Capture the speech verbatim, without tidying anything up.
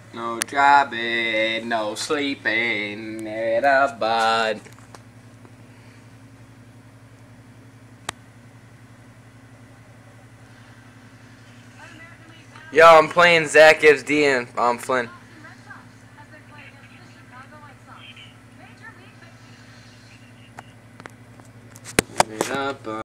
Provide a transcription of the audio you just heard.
No driving, no sleeping in a bud. Yo, I'm playing Zack gives D and um, Flynn. In a bud.